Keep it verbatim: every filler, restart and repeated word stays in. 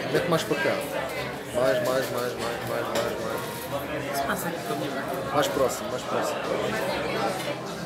Mete mais para cá. Mais, mais, mais, mais, mais, mais, mais. Se passa. Mais próximo, mais próximo.